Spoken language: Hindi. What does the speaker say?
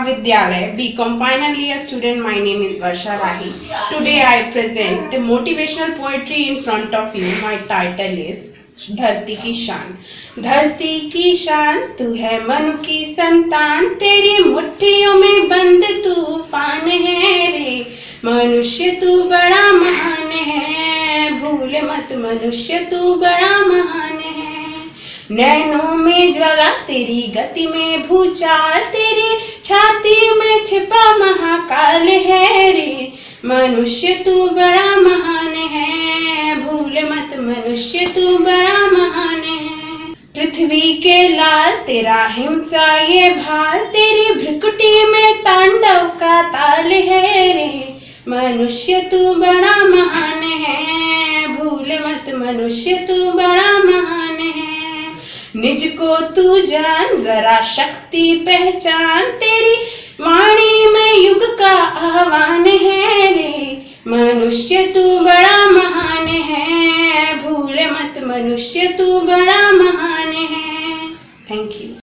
Mahavidyalaya, BCom final year student. My name is Varsha Rahi. Today I present motivational poetry in front of you. My title is धरती की शान। धरती की शान तू है मनु की संतान, तेरी मुट्ठियों में बंद तूफान है रे। मनुष्य तू बड़ा महान है, भूल मत मनुष्य तू बड़ा महान है। नैनों में ज्वाला तेरी गति में भूचाल, तेरी छाती में छिपा महाकाल है रे। मनुष्य तू बड़ा महान है, भूल मत मनुष्य तू बड़ा महान है। पृथ्वी के लाल तेरा हिंसा ये भाल, तेरी भ्रुकुटी में तांडव का ताल है रे। मनुष्य तू बड़ा महान है, भूल मत मनुष्य तू बड़ा महान है। निज को तू जान जरा शक्ति पहचान, तेरी वाणी में युग का आह्वान है रे। मनुष्य तू बड़ा महान है, भूल मत मनुष्य तू बड़ा महान है। Thank you.